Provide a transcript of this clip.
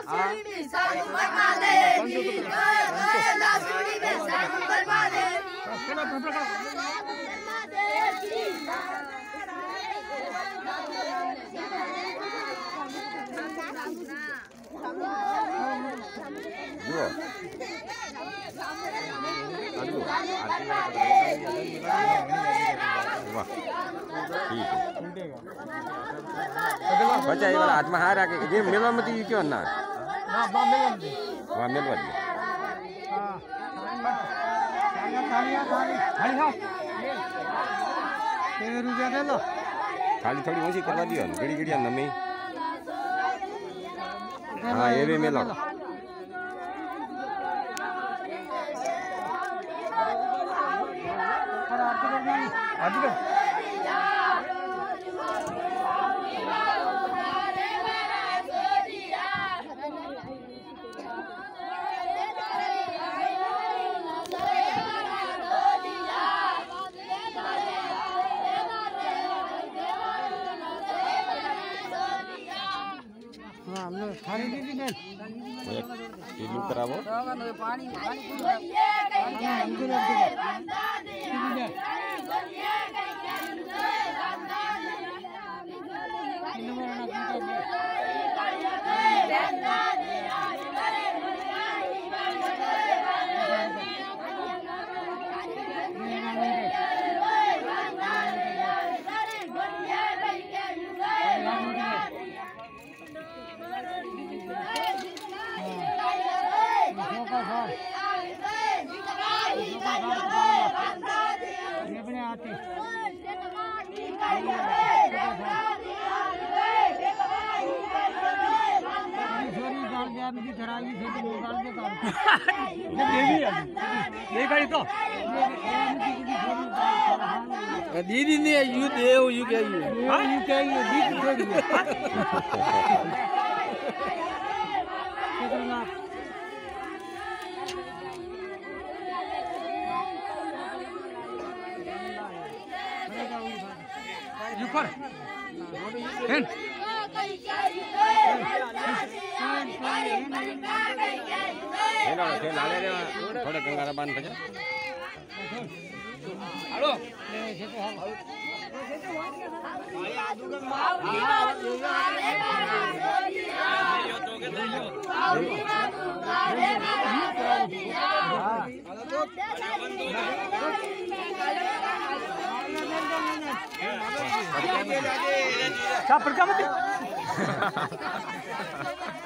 बच्चा ये वाला हाथ में हार आके ये मेलवा मत क्यों ना वहाँ मेलवा दी थाली थोड़ी ओછી करवा दियो घड़ी घड़ी नमी हाँ ये भी मेलो करावो दीदी ने यू दे यू क्या यू you कर थोड़ा कंगारा बांध बजा हेलो क्या